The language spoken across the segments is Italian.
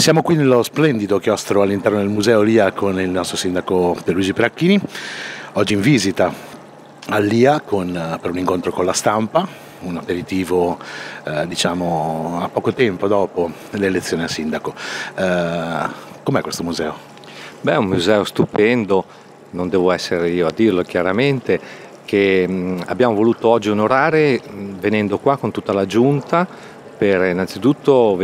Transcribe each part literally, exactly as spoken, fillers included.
Siamo qui nello splendido chiostro all'interno del Museo L I A con il nostro sindaco Pierluigi Peracchini, oggi in visita all'L I A con, per un incontro con la stampa, un aperitivo eh, diciamo a poco tempo dopo l'elezione a sindaco. Eh, com'è questo museo? Beh, è un museo stupendo, non devo essere io a dirlo chiaramente, che mh, abbiamo voluto oggi onorare mh, venendo qua con tutta la giunta per innanzitutto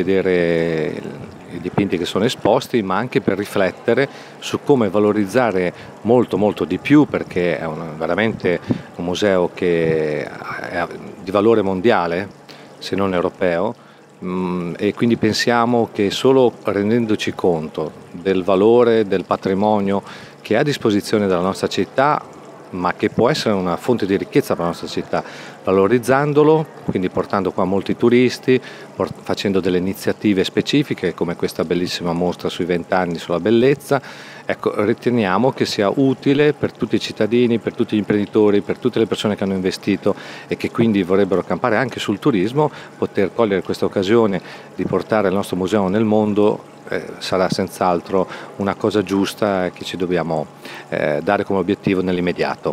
vedere i dipinti che sono esposti, ma anche per riflettere su come valorizzare molto molto di più, perché è un, veramente un museo che è di valore mondiale, se non europeo, mh, e quindi pensiamo che solo rendendoci conto del valore del patrimonio che è a disposizione della nostra città, ma che può essere una fonte di ricchezza per la nostra città, valorizzandolo, quindi portando qua molti turisti, facendo delle iniziative specifiche come questa bellissima mostra sui vent'anni sulla bellezza, ecco, riteniamo che sia utile per tutti i cittadini, per tutti gli imprenditori, per tutte le persone che hanno investito e che quindi vorrebbero campare anche sul turismo, poter cogliere questa occasione di portare il nostro museo nel mondo. Eh, sarà senz'altro una cosa giusta che ci dobbiamo eh, dare come obiettivo nell'immediato.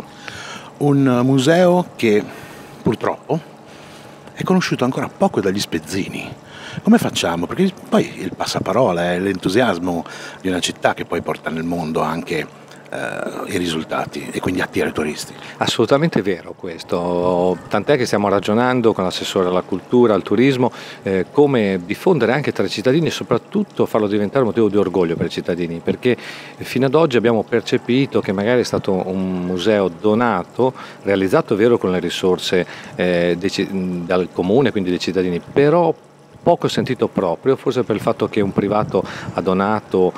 Un museo che purtroppo è conosciuto ancora poco dagli spezzini. Come facciamo? Perché poi il passaparola è l'entusiasmo di una città che poi porta nel mondo anche Uh, i risultati e quindi attira i turisti. Assolutamente vero questo, tant'è che stiamo ragionando con l'assessore alla cultura, al turismo, eh, come diffondere anche tra i cittadini e soprattutto farlo diventare un motivo di orgoglio per i cittadini, perché fino ad oggi abbiamo percepito che magari è stato un museo donato, realizzato è vero con le risorse eh, dei, dal comune, quindi dei cittadini, però poco sentito proprio, forse per il fatto che un privato ha donato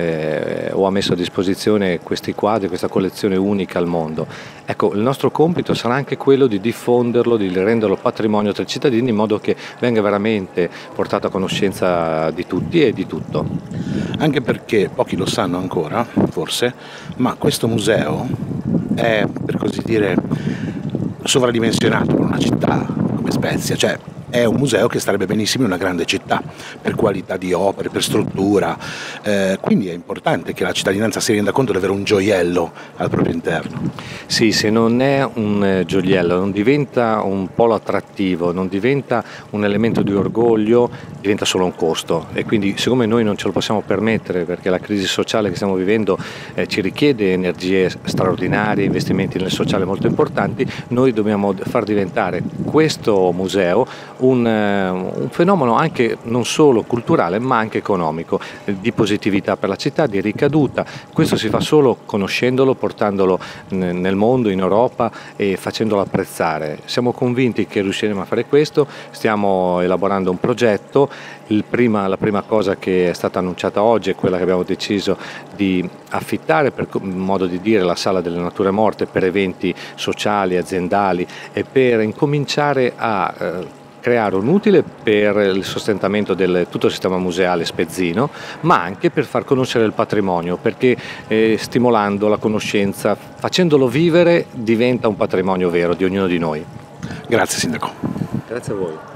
eh, o ha messo a disposizione questi quadri, questa collezione unica al mondo. Ecco, il nostro compito sarà anche quello di diffonderlo, di renderlo patrimonio tra i cittadini in modo che venga veramente portato a conoscenza di tutti e di tutto. Anche perché pochi lo sanno ancora, forse, ma questo museo è, per così dire, sovradimensionato per una città come Spezia, cioè è un museo che starebbe benissimo in una grande città per qualità di opere, per struttura, eh, quindi è importante che la cittadinanza si renda conto di avere un gioiello al proprio interno. Sì, se non è un gioiello, non diventa un polo attrattivo, non diventa un elemento di orgoglio, diventa solo un costo e quindi siccome noi non ce lo possiamo permettere perché la crisi sociale che stiamo vivendo eh, ci richiede energie straordinarie, investimenti nel sociale molto importanti, noi dobbiamo far diventare questo museo Un, un fenomeno anche non solo culturale ma anche economico, di positività per la città, di ricaduta. Questo si fa solo conoscendolo, portandolo nel mondo, in Europa e facendolo apprezzare. Siamo convinti che riusciremo a fare questo, stiamo elaborando un progetto. Il prima, la prima cosa che è stata annunciata oggi è quella che abbiamo deciso di affittare, per modo di dire, la Sala delle Nature Morte per eventi sociali, aziendali e per incominciare a eh, creare un utile per il sostentamento di tutto il sistema museale spezzino, ma anche per far conoscere il patrimonio, perché eh, stimolando la conoscenza, facendolo vivere, diventa un patrimonio vero di ognuno di noi. Grazie Sindaco. Grazie a voi.